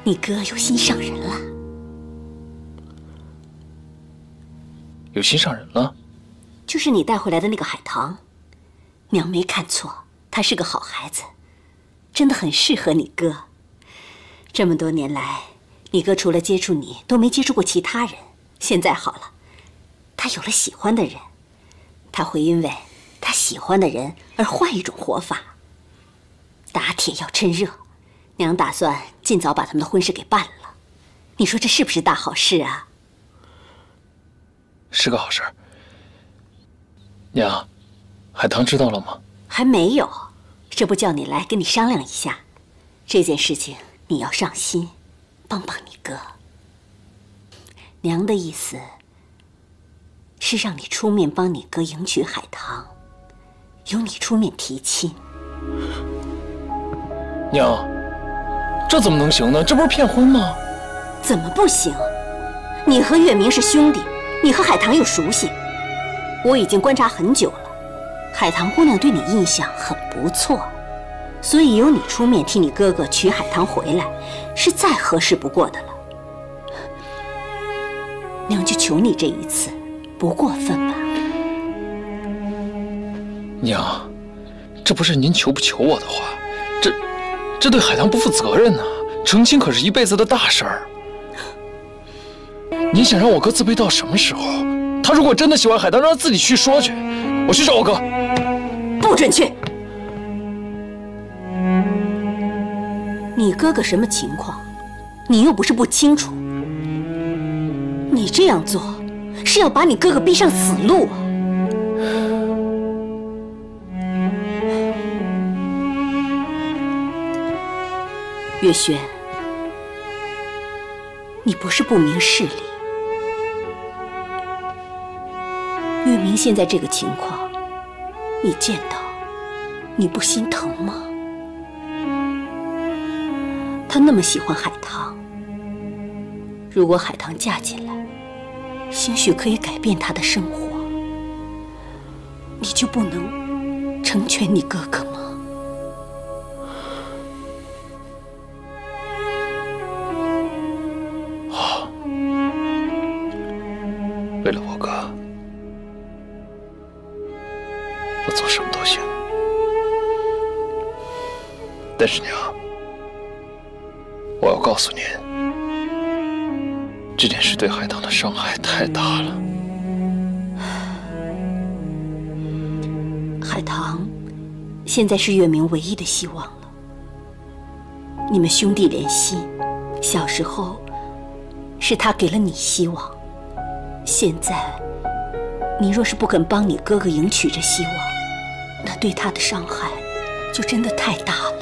你哥有心上人了。 有心上人了？ 就是你带回来的那个海棠，娘没看错，他是个好孩子，真的很适合你哥。这么多年来，你哥除了接触你，都没接触过其他人。现在好了，他有了喜欢的人，他会因为他喜欢的人而换一种活法。打铁要趁热，娘打算尽早把他们的婚事给办了。你说这是不是大好事啊？ 是个好事。娘，海棠知道了吗？ 还没有，这不叫你来跟你商量一下。这件事情你要上心，帮帮你哥。娘的意思是让你出面帮你哥迎娶海棠，由你出面提亲。 娘，这怎么能行呢？这不是骗婚吗？ 怎么不行？你和月明是兄弟，你和海棠又熟悉，我已经观察很久了。海棠姑娘对你印象很不错，所以由你出面替你哥哥娶海棠回来，是再合适不过的了。娘就求你这一次，不过分吧？ 娘，这不是您求不求我的话，这对海棠不负责任呐！成亲可是一辈子的大事儿。您想让我哥自卑到什么时候？他如果真的喜欢海棠，让他自己去说去。我去找我哥。 不准去！你哥哥什么情况，你又不是不清楚。你这样做，是要把你哥哥逼上死路啊！月轩，你不是不明事理。月明现在这个情况，你见到，你不心疼吗？他那么喜欢海棠，如果海棠嫁进来，兴许可以改变他的生活，你就不能成全你哥哥吗？ 好，为了我哥，我做什么都行。但是娘，我要告诉您，这件事对海棠的伤害太大了。 海棠现在是月明唯一的希望了。你们兄弟连心，小时候是他给了你希望，现在你若是不肯帮你哥哥迎娶这希望，那对他的伤害就真的太大了。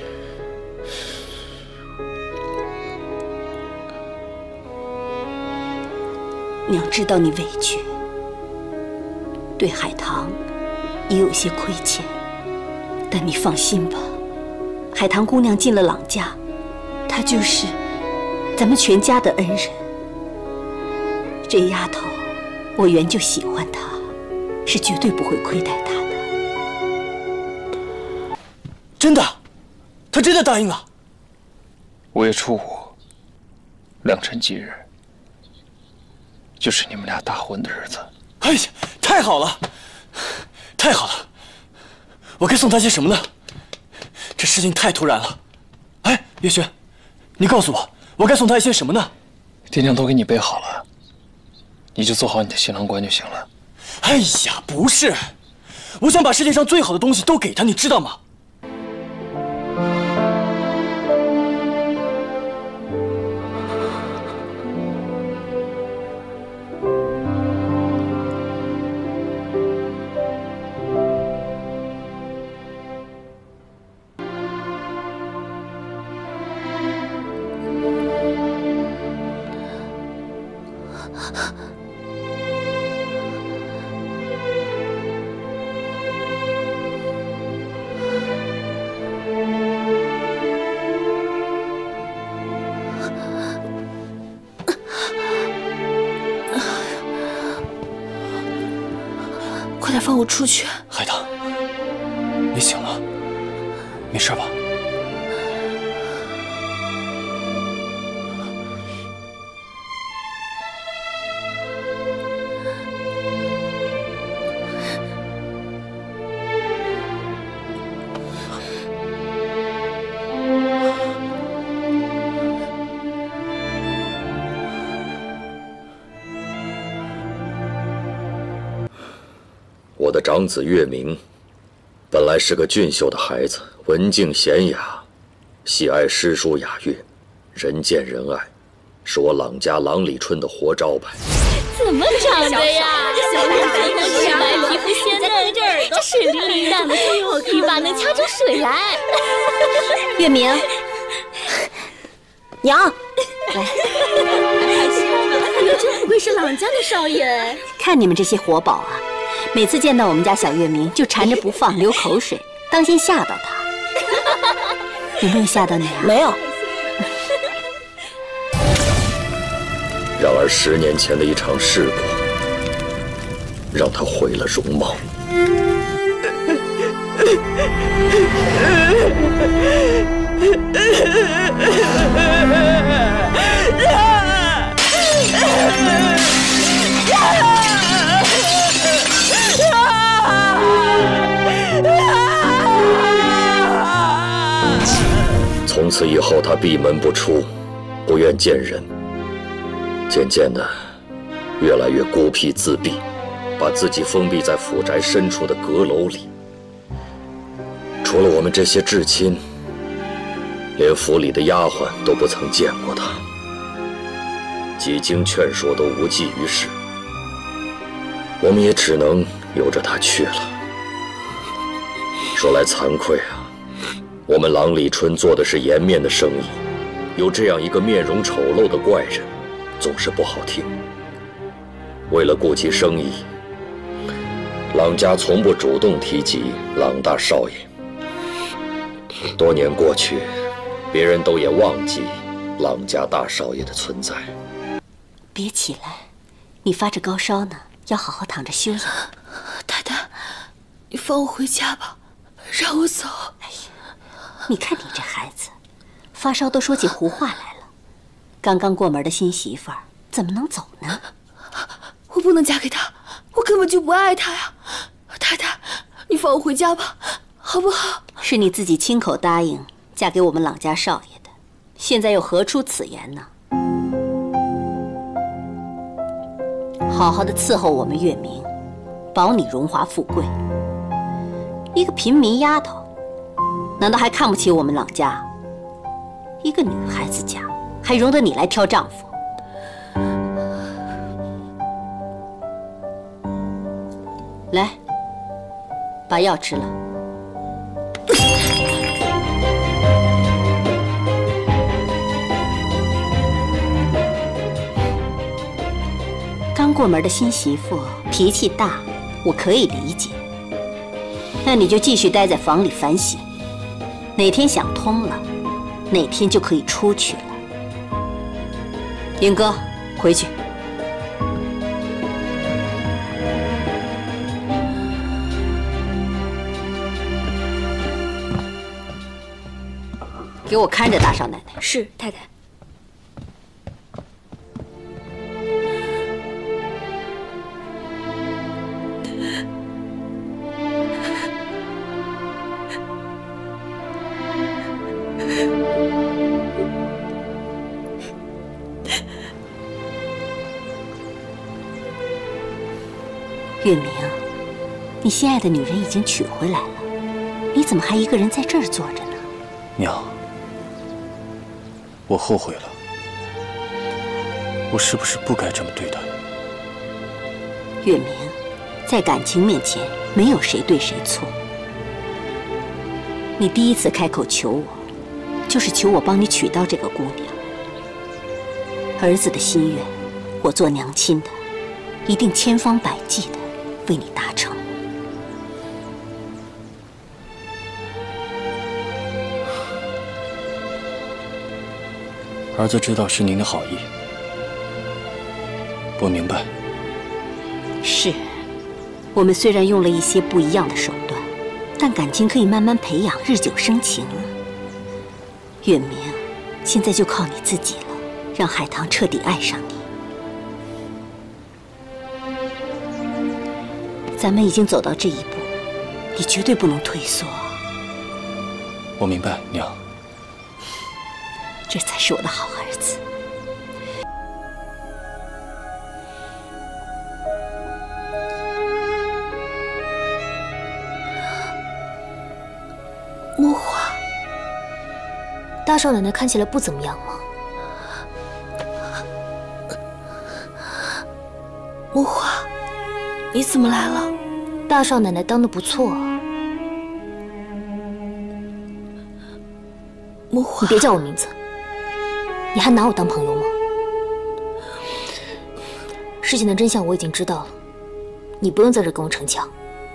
娘知道你委屈，对海棠也有些亏欠，但你放心吧，海棠姑娘进了朗家，她就是咱们全家的恩人。这丫头，我原就喜欢她，是绝对不会亏待她的。 真的，她真的答应了。 5月初5，良辰吉日，就是你们俩大婚的日子。 哎呀，太好了，太好了！我该送她些什么呢？这事情太突然了。哎，月轩，你告诉我，我该送她一些什么呢？ 爹娘都给你备好了，你就做好你的新郎官就行了。 哎呀，不是，我想把世界上最好的东西都给她，你知道吗？ 快点放我出去！ 海棠，你醒了，没事吧？ 的长子月明，本来是个俊秀的孩子，文静娴雅，喜爱诗书雅乐，人见人爱，是我郎家郎里春的活招牌。 怎么长的呀？小白皮肤鲜嫩，这耳朵水灵灵的，一把能掐出水来。 月明，娘，来。 真不愧是郎家的少爷。 看你们这些活宝啊，每次见到我们家小月明就缠着不放，流口水，当心吓到他。有没有吓到你啊？ 没有。 然而10年前的一场事故，让他毁了容貌。从此以后，他闭门不出，不愿见人。渐渐的，越来越孤僻自闭，把自己封闭在府宅深处的阁楼里。除了我们这些至亲，连府里的丫鬟都不曾见过他。几经劝说都无济于事，我们也只能由着他去了。说来惭愧啊，我们郎里春做的是颜面的生意，有这样一个面容丑陋的怪人，总是不好听。为了顾及生意，郎家从不主动提及郎大少爷。多年过去，别人都也忘记郎家大少爷的存在。 别起来，你发着高烧呢，要好好躺着休养。 太太，你放我回家吧，让我走。 哎呀，你看你这孩子，发烧都说起胡话来了。刚刚过门的新媳妇儿怎么能走呢？ 我不能嫁给他，我根本就不爱他呀！太太，你放我回家吧，好不好？ 是你自己亲口答应嫁给我们郎家少爷的，现在又何出此言呢？好好的伺候我们月明，保你荣华富贵。一个平民丫头，难道还看不起我们郎家？一个女孩子家，还容得你来挑丈夫？来，把药吃了。刚过门的新媳妇脾气大，我可以理解。那你就继续待在房里反省，哪天想通了，哪天就可以出去了。英哥，回去。给我看着大少奶奶。 是，太太。 月明，你心爱的女人已经娶回来了，你怎么还一个人在这儿坐着呢？ 娘，我后悔了，我是不是不该这么对待？ 月明，在感情面前，没有谁对谁错。你第一次开口求我，就是求我帮你娶到这个姑娘。儿子的心愿，我做娘亲的，一定千方百计的为你达成。 儿子知道是您的好意，我明白。 是，我们虽然用了一些不一样的手段，但感情可以慢慢培养，日久生情啊。月明，现在就靠你自己了，让海棠彻底爱上你。咱们已经走到这一步，你绝对不能退缩。 我明白，娘。 这才是我的好儿子。 大少奶奶看起来不怎么样吗？ 木华，你怎么来了？ 大少奶奶当得不错啊。 木华， 你别叫我名字，你还拿我当朋友吗？事情的真相我已经知道了，你不用在这跟我逞强。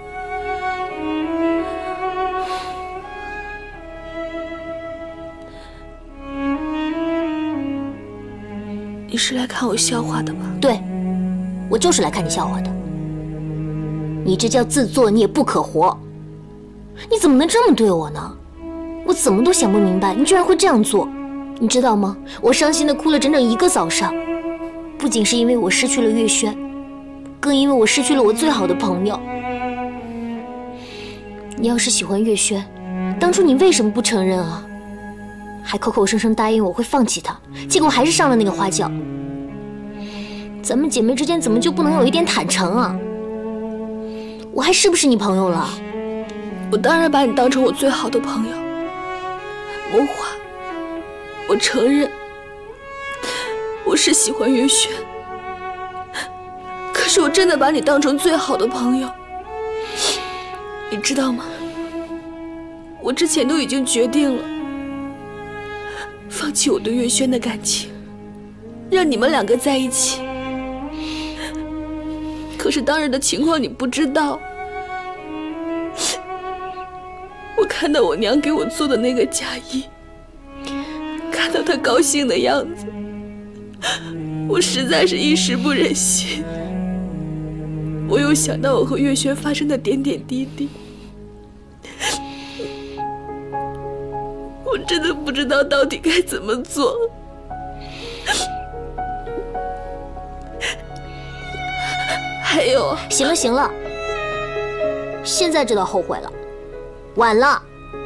你是来看我笑话的吧？ 对，我就是来看你笑话的。你这叫自作孽不可活！你怎么能这么对我呢？我怎么都想不明白，你居然会这样做。你知道吗？我伤心的哭了整整1个早上，不仅是因为我失去了月轩，更因为我失去了我最好的朋友。你要是喜欢月轩，当初你为什么不承认啊？还口口声声答应我会放弃他，结果还是上了那个花轿。咱们姐妹之间怎么就不能有一点坦诚啊？我还是不是你朋友了？ 我当然把你当成我最好的朋友。木华，我承认我是喜欢月轩，可是我真的把你当成最好的朋友，你知道吗？我之前都已经决定了，放弃我对月轩的感情，让你们2个在一起。可是当时的情况你不知道，我看到我娘给我做的那个嫁衣，看到她高兴的样子，我实在是一时不忍心。我又想到我和月轩发生的点点滴滴，我真的不知道到底该怎么做。还有， 行了行了，现在知道后悔了，晚了。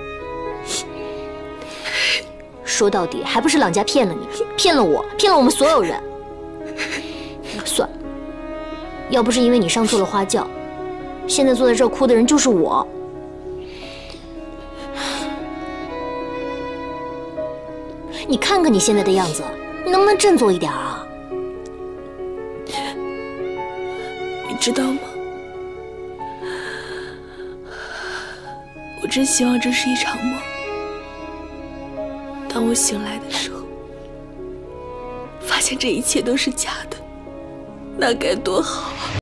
说到底还不是朗家骗了你，骗了我，骗了我们所有人。算了，要不是因为你上错了花轿，现在坐在这儿哭的人就是我。你看看你现在的样子，你能不能振作一点啊？ 你知道吗？我真希望这是一场梦。当我醒来的时候，发现这一切都是假的，那该多好啊！